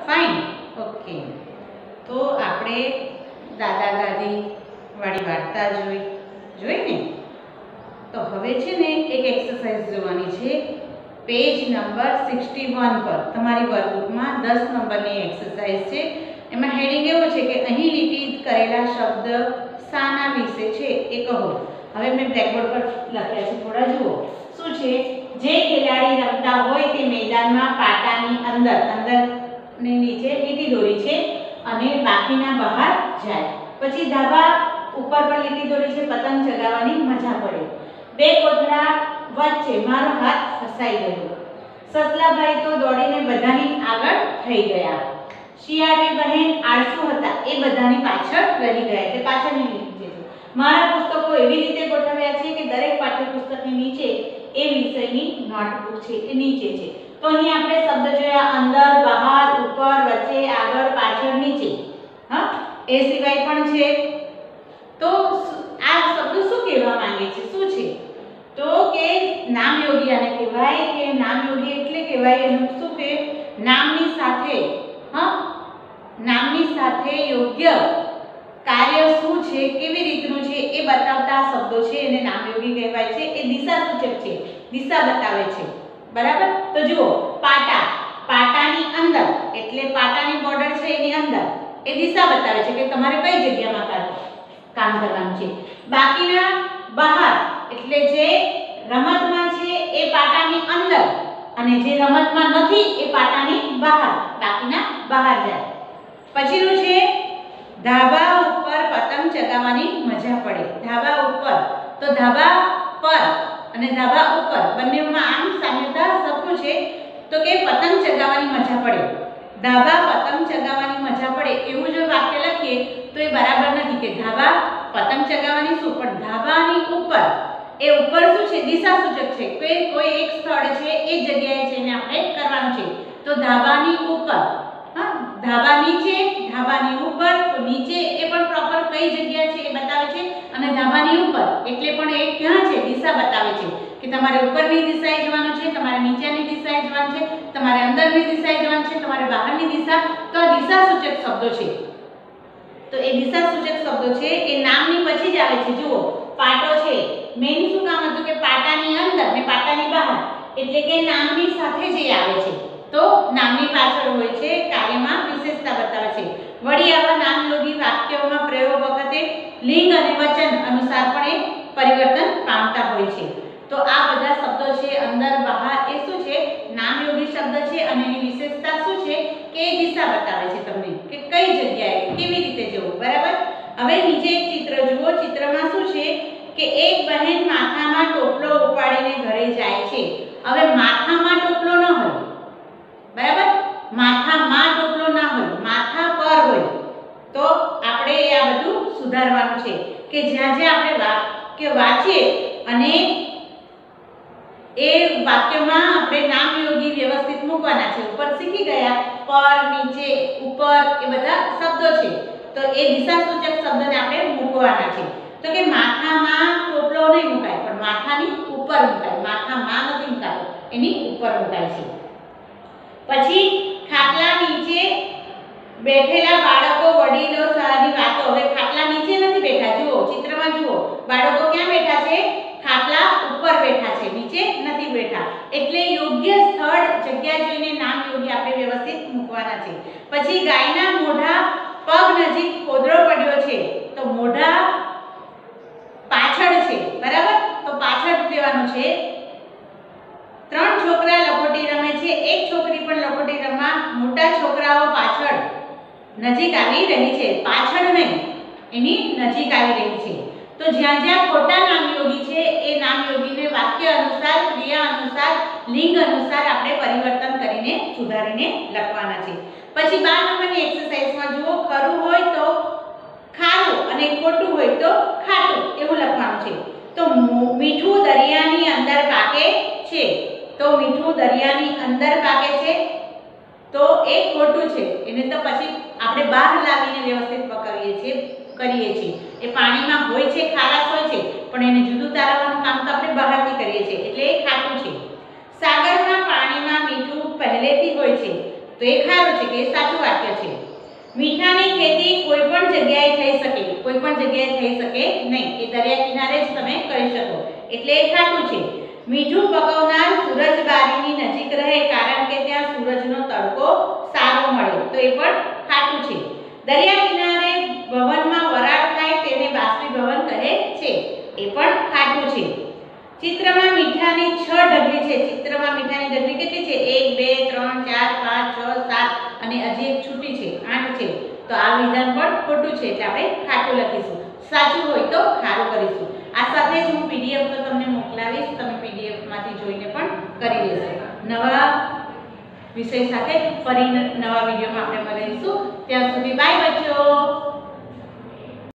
Fine. Okay, તો આપણે દાદા દાદી વાળી વાર્તા જોઈ ને. તો હવે છે ને એક એક્સરસાઇઝ જોવાની છે પેજ નંબર 61 પર. તમારી વર્કબુકમાં 10 નંબરની એક્સરસાઇઝ છે. એમાં હેડિંગ એવું છે કે અહીં લીટી કરેલા શબ્દ શાના વિશે છે એ કહો. હવે મેં બ્લેકબોર્ડ પર લખ્યા છે, થોડા જુઓ. શું છે? જે ખેલાડી રમતા હોય તે મેદાનમાં પાટાની અંદર ને નીચે લીટી દોરી છે અને બાકીના બહાર જાય. પછી ધાબા ઉપર પર લીટી દોરી છે, પતંગ ચગાવવાની મજા પડે. બે કોથળા વચ્ચે મારો હાથ ફસાઈ ગયો. સસલાભાઈ તો દોડીને બધાની આગળ થઈ ગયા. શિયાળી બહેન આળસુ હતા, એ બધાની પાછળ રહી ગયા. એટલે પાછળની લીટી છે. મારા પુસ્તકો એવી રીતે ગોઠવ્યા છે કે દરેક પાઠ્યપુસ્તકની નીચે એ વિષયની નોટબુક છે એ નીચે છે. તો અહીં આપણે શબ્દ જોયા અંદર, બહાર, ઉપર, વચ્ચે, આગળ, પાછળ, નીચે. હા, એ સિવાય પણ છે. તો આ શબ્દ શું કહેવા માંગે છે? શું છે? તો કે નામયોગી આને કહેવાય. કે નામયોગી એટલે કહેવાય એનું શું કે નામની સાથે, હા, નામની સાથે યોગ્ય કાર્ય શું છે, કેવી રીતનું છે એ બતાવતા શબ્દો છે, એને નામયોગી કહેવાય છે. એ દિશા સૂચક છે, દિશા બતાવે છે. બરાબર? તો જુઓ, પાટા, પાટાની અંદર એટલે પાટાની બોર્ડર છે એની અંદર, એ દિશા બતાવે છે કે તમારે કઈ જગ્યામાં કામ કરવાનું છે. બાકીના બહાર એટલે જે રમતમાં છે એ પાટાની અંદર અને જે રમતમાં નથી એ પાટાની બહાર, બાકીના બહાર જાય. પછીનું છે ધાબા ઉપર પતંગ ચગાવવાની મજા પડે. ધાબા ઉપર, તો ધાબા પર અને ધાબા ઉપર બંનેમાં આમ સામ્યતા સરખું છે. તો કે પતંગ ચગાવવાની મજા પડે. ધાબા પતંગ ચગાવવાની મજા પડે એવું જો વાક્ય લખીએ તો એ બરાબર નથી. કે ધાબા પતંગ ચગાવવાની શું, પણ ધાબાની ઉપર, એ ઉપર શું છે? દિશા સૂચક છે કે કોઈ એક સ્થળ છે એ જગ્યાએ જઈને આપણે કરવાનું છે. તો ધાબાની ઉપર, હા, ધાબા નીચે, ધાબાની ઉપર. તો નીચે એ પણ પ્રોપર કઈ જગ્યા છે એ બતાવે છે, અને ધાબાની ઉપર એટલે પણ એ ક્યાં છે? દિશા બતાવે છે કે તમારે ઉપરની દિશાએ જવાનું છે, તમારે નીચેની દિશાએ જવાનું છે, તમારે અંદરની દિશાએ જવાનું છે, તમારે બહારની દિશા. તો આ દિશા સૂચક શબ્દો છે. તો એ દિશા સૂચક શબ્દો છે એ નામની પછી જ આવે છે. જુઓ, પાટો છે, મેઈન શું કામ હતું? કે પાટાની અંદર ને પાટાની બહાર, એટલે કે નામની સાથે જ આવે છે. તો નામની પાછળ હોય છે, કાર્યમાં વિશેષતા બતાવે છે. વળી આવા નામયોગી વાક્યોમાં પ્રયોગ વખતે લિંગ અને વચન અનુસાર પણ એ પરિવર્તન પામતા હોય છે. તો આ બધા શબ્દો છે અંદર, બહાર, એ શું છે? નામયોગી શબ્દ છે. અને એની વિશેષતા શું છે? કે દિશા બતાવે છે તમને કે કઈ જગ્યાએ કેવી રીતે જવું. બરાબર? હવે નીચે એક ચિત્ર જુઓ. ચિત્રમાં શું છે? કે એક બહેન માથામાં ટોપલો ઉપાડીને ઘરે જાય છે. હવે માથામાં ટોપલો ન હોય, બરાબર? માથામાં ટોપલો ના હોય, માથા પર હોય. તો આપણે આ બધું સુધારવાનું છે કે જ્યાં જ્યાં આપણે વાક્ય વાંચીએ અને એ વાક્યમાં આપણે નામયોગી વ્યવસ્થિત મૂકવાના છે. ઉપર શીખી ગયા, પર, નીચે, ઉપર, એ બધા શબ્દો છે. તો એ દિશા સૂચક શબ્દને આપણે મૂકવાના છે. તો કે માથામાં ટોપલો નહીં મુકાય, પણ માથાની ઉપર મુકાય. માથામાં નથી મુકાતો, એની ઉપર મુકાય છે. પછી ખાટલા નીચે બેઠેલા બાળકો વડીલો સારી વાતો. હવે ખાટલા નીચે નથી બેઠા. જુઓ, ચિત્રમાં જુઓ, બાળકો ક્યાં બેઠા છે? ખાટલા ઉપર બેઠા છે, નીચે નથી બેઠા. એટલે યોગ્ય સ્થળ, જગ્યા જોઈને નામયોગી આપણે વ્યવસ્થિત મૂકવાના છે. પછી ગાયના મોઢા પગ નજીક ખોદરો પડ્યો છે. તો મોઢા પાછળ છે, બરાબર? તો પાછળ દેવાનું છે. ત્રણ છોકરા લખોટી રમે છે. એક છોકરી પણ લખોટી રમવા મોટા છોકરાઓ પાછળ નજીક આવી રહી છે. પાછળ નહીં, એની નજીક આવી રહી છે. તો જ્યાં જ્યાં ખોટા નામયોગી છે એ નામયોગીને વાક્ય અનુસાર, ક્રિયા અનુસાર, લિંગ અનુસાર આપણે પરિવર્તન કરીને સુધારીને લખવાના છે. પછી 12 નંબરની એક્સરસાઇઝમાં જુઓ, ખરું હોય તો ખારું અને ખોટું હોય તો ખાટું એવું લખવાનું છે. તો મીઠું દરિયાની અંદર પાકે છે. તો મીઠું દરિયાની અંદર પાકે છે, તો એ ખોટું છે. એને તો પછી આપણે બહાર લાવીને વ્યવસ્થિત કરીએ છીએ. એ પાણીમાં હોય છે, ખારાશ હોય છે, પણ એને જુદું તારવવાનું કામ તો આપણે બહારથી કરીએ છીએ, એટલે એ ખાટું છે. સાગરના પાણીમાં મીઠું પહેલેથી હોય છે, તો એ ખારું છે કે એ સાચું વાક્ય છે. મીઠાની ખેતી કોઈ પણ જગ્યાએ થઈ શકે, કોઈ પણ જગ્યાએ થઈ શકે નહીં, એ દરિયા કિનારે જ તમે કરી શકો, એટલે એ ખાટું છે. મીઠું પકવનાર સૂરજબારીની નજીક રહે કારણ કે ત્યાં સૂરજનો તડકો સારો મળે, તો એ પણ ખાટું છે. દરિયા કિનારે ભવનમાં વરાળ થાય તેને બાષ્પીભવન કહે છે, એ પણ ખાટું છે. ચિત્રમાં મીઠાની 6 ઢગલી છે. ચિત્રમાં મીઠાની ઢગલી કેટલી છે? 1 2 3 4 5 6 7 અને હજી એક છૂટી છે 8 છે. તો આ વિધાન પણ ખોટું છે, એટલે આપણે ખાટું લખીશું. સાચું હોય તો ખારું કરીશું. આ સાથે જ હું પીડીએફ તો તમને મોકલાવીશ, તમે પીડીએફ માંથી જોઈને પણ કરી લેશો. નવા વિષય સાથે ફરી નવા વિડીયોમાં આપણે મળીશું. ત્યાં સુધી બાય બચ્ચો.